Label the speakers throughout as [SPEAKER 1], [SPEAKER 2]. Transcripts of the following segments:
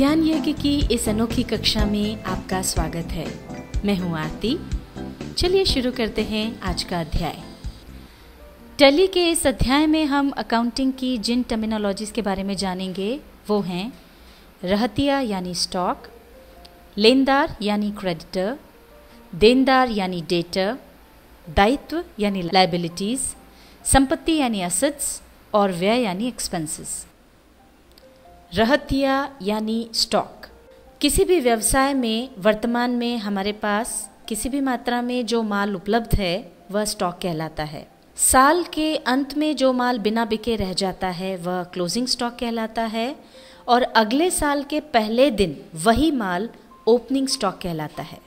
[SPEAKER 1] ज्ञान यज्ञ की इस अनोखी कक्षा में आपका स्वागत है। मैं हूं आरती। चलिए शुरू करते हैं आज का अध्याय। टैली के इस अध्याय में हम अकाउंटिंग की जिन टर्मिनोलॉजीज के बारे में जानेंगे वो हैं रहतिया यानी स्टॉक, लेनदार यानी क्रेडिटर, देनदार यानी डेटर, दायित्व यानी लायबिलिटीज, संपत्ति यानी एसेट्स और व्यय यानी एक्सपेंसेस। रहतिया यानी स्टॉक। किसी भी व्यवसाय में वर्तमान में हमारे पास किसी भी मात्रा में जो माल उपलब्ध है वह स्टॉक कहलाता है। साल के अंत में जो माल बिना बिके रह जाता है वह क्लोजिंग स्टॉक कहलाता है और अगले साल के पहले दिन वही माल ओपनिंग स्टॉक कहलाता है।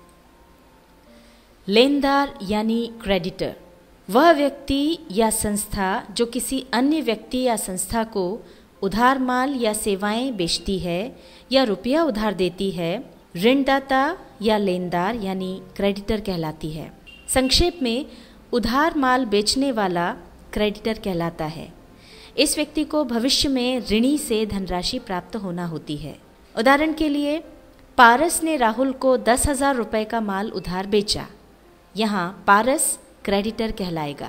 [SPEAKER 1] लेनदार यानी क्रेडिटर, वह व्यक्ति या संस्था जो किसी अन्य व्यक्ति या संस्था को उधार माल या सेवाएं बेचती है या रुपया उधार देती है, ऋणदाता या लेनदार यानी क्रेडिटर कहलाती है। संक्षेप में उधार माल बेचने वाला क्रेडिटर कहलाता है। इस व्यक्ति को भविष्य में ऋणी से धनराशि प्राप्त होना होती है। उदाहरण के लिए पारस ने राहुल को 10,000 रुपये का माल उधार बेचा। यहाँ पारस क्रेडिटर कहलाएगा।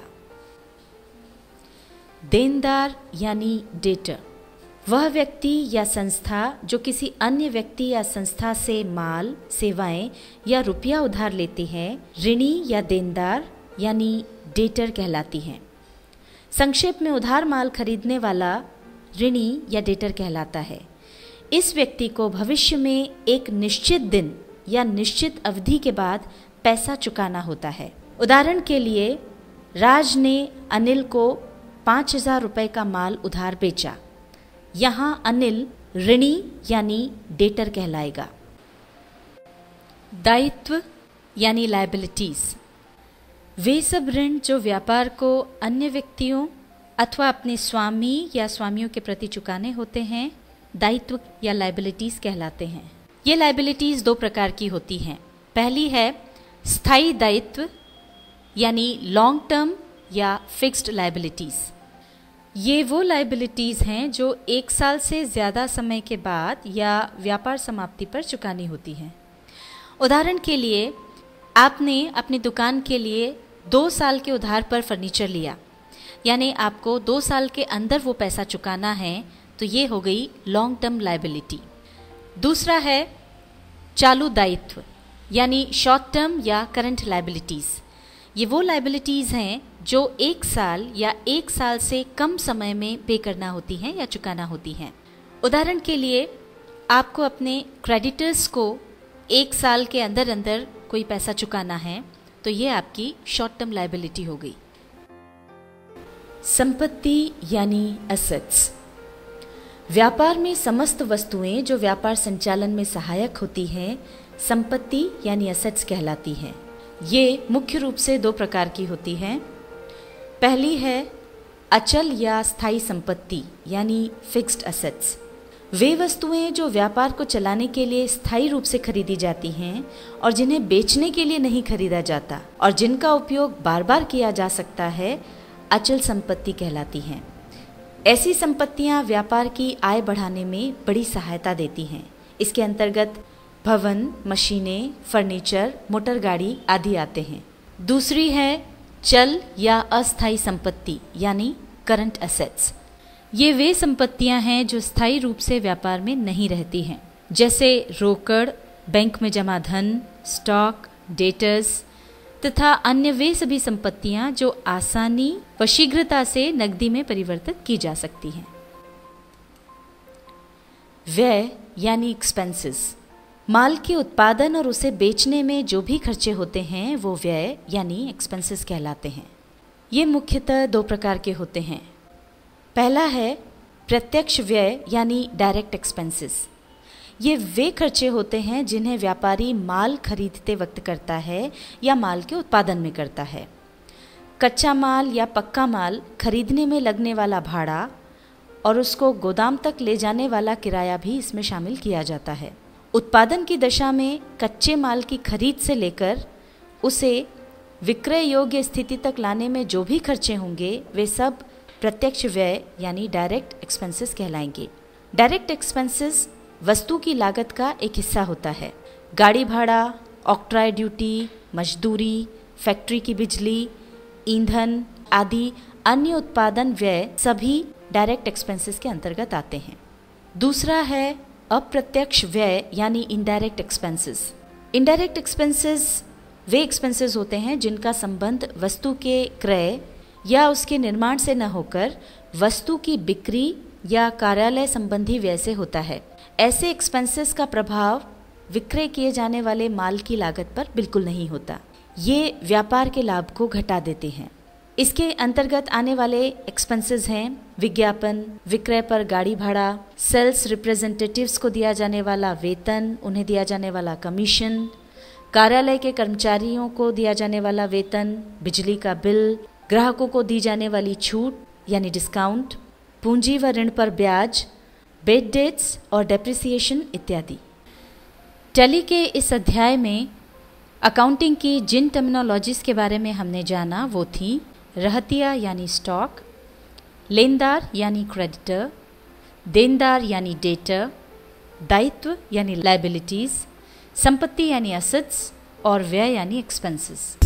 [SPEAKER 1] देनदार यानी डेटर, वह व्यक्ति या संस्था जो किसी अन्य व्यक्ति या संस्था से माल, सेवाएं या रुपया उधार लेती है, ऋणी या देनदार यानी डेटर कहलाती हैं। संक्षेप में उधार माल खरीदने वाला ऋणी या डेटर कहलाता है। इस व्यक्ति को भविष्य में एक निश्चित दिन या निश्चित अवधि के बाद पैसा चुकाना होता है। उदाहरण के लिए राज ने अनिल को 5,000 रुपये का माल उधार बेचा। यहाँ अनिल ऋणी यानी डेटर कहलाएगा। दायित्व यानी लायबिलिटीज, वे सब ऋण जो व्यापार को अन्य व्यक्तियों अथवा अपने स्वामी या स्वामियों के प्रति चुकाने होते हैं, दायित्व या लायबिलिटीज कहलाते हैं। ये लायबिलिटीज दो प्रकार की होती हैं। पहली है स्थायी दायित्व यानी लॉन्ग टर्म या फिक्स्ड लायबिलिटीज। ये वो लायबिलिटीज़ हैं जो 1 साल से ज़्यादा समय के बाद या व्यापार समाप्ति पर चुकानी होती हैं। उदाहरण के लिए आपने अपनी दुकान के लिए 2 साल के उधार पर फर्नीचर लिया, यानी आपको 2 साल के अंदर वो पैसा चुकाना है, तो ये हो गई लॉन्ग टर्म लायबिलिटी। दूसरा है चालू दायित्व यानी शॉर्ट टर्म या करंट लायबिलिटीज़। ये वो लायबिलिटीज़ हैं जो 1 साल या 1 साल से कम समय में पे करना होती हैं या चुकाना होती हैं। उदाहरण के लिए आपको अपने क्रेडिटर्स को 1 साल के अंदर अंदर कोई पैसा चुकाना है, तो ये आपकी शॉर्ट टर्म लायबिलिटी हो गई। संपत्ति यानी एसेट्स, व्यापार में समस्त वस्तुएं जो व्यापार संचालन में सहायक होती हैं संपत्ति यानी एसेट्स कहलाती हैं। ये मुख्य रूप से 2 प्रकार की होती हैं। पहली है अचल या स्थायी संपत्ति यानी फिक्स्ड एसेट्स। वे वस्तुएं जो व्यापार को चलाने के लिए स्थायी रूप से खरीदी जाती हैं और जिन्हें बेचने के लिए नहीं खरीदा जाता और जिनका उपयोग बार बार किया जा सकता है, अचल संपत्ति कहलाती हैं। ऐसी संपत्तियां व्यापार की आय बढ़ाने में बड़ी सहायता देती हैं। इसके अंतर्गत भवन, मशीनें, फर्नीचर, मोटर गाड़ी आदि आते हैं। दूसरी है चल या अस्थायी संपत्ति यानी करंट एसेट्स। ये वे संपत्तियां हैं जो स्थायी रूप से व्यापार में नहीं रहती हैं, जैसे रोकड़, बैंक में जमा धन, स्टॉक, डेटर्स तथा अन्य वे सभी संपत्तियां जो आसानी व शीघ्रता से नकदी में परिवर्तित की जा सकती हैं। व्यय यानी एक्सपेंसेस, माल के उत्पादन और उसे बेचने में जो भी खर्चे होते हैं वो व्यय यानी एक्सपेंसेस कहलाते हैं। ये मुख्यतः 2 प्रकार के होते हैं। पहला है प्रत्यक्ष व्यय यानी डायरेक्ट एक्सपेंसेस। ये वे खर्चे होते हैं जिन्हें व्यापारी माल खरीदते वक्त करता है या माल के उत्पादन में करता है। कच्चा माल या पक्का माल खरीदने में लगने वाला भाड़ा और उसको गोदाम तक ले जाने वाला किराया भी इसमें शामिल किया जाता है। उत्पादन की दशा में कच्चे माल की खरीद से लेकर उसे विक्रय योग्य स्थिति तक लाने में जो भी खर्चे होंगे वे सब प्रत्यक्ष व्यय यानी डायरेक्ट एक्सपेंसेस कहलाएंगे। डायरेक्ट एक्सपेंसेस वस्तु की लागत का एक हिस्सा होता है। गाड़ी भाड़ा, ऑक्ट्रॉय ड्यूटी, मजदूरी, फैक्ट्री की बिजली, ईंधन आदि अन्य उत्पादन व्यय सभी डायरेक्ट एक्सपेंसेस के अंतर्गत आते हैं। दूसरा है अप्रत्यक्ष व्यय यानी इनडायरेक्ट एक्सपेंसेस। इनडायरेक्ट एक्सपेंसेस वे एक्सपेंसेस होते हैं जिनका संबंध वस्तु के क्रय या उसके निर्माण से न होकर वस्तु की बिक्री या कार्यालय संबंधी व्यय से होता है। ऐसे एक्सपेंसेस का प्रभाव विक्रय किए जाने वाले माल की लागत पर बिल्कुल नहीं होता। ये व्यापार के लाभ को घटा देते हैं। इसके अंतर्गत आने वाले एक्सपेंसेस हैं विज्ञापन, विक्रय पर गाड़ी भाड़ा, सेल्स रिप्रेजेंटेटिव्स को दिया जाने वाला वेतन, उन्हें दिया जाने वाला कमीशन, कार्यालय के कर्मचारियों को दिया जाने वाला वेतन, बिजली का बिल, ग्राहकों को दी जाने वाली छूट यानी डिस्काउंट, पूंजी व ऋण पर ब्याज, बेड डेट्स और डेप्रिसिएशन इत्यादि। टैली के इस अध्याय में अकाउंटिंग की जिन टर्मिनोलॉजीज के बारे में हमने जाना वो थी रहतिया यानी स्टॉक, लेनदार यानी क्रेडिटर, देनदार यानी डेटर, दायित्व यानी लायबिलिटीज, संपत्ति यानी एसेट्स और व्यय यानी एक्सपेंसेस।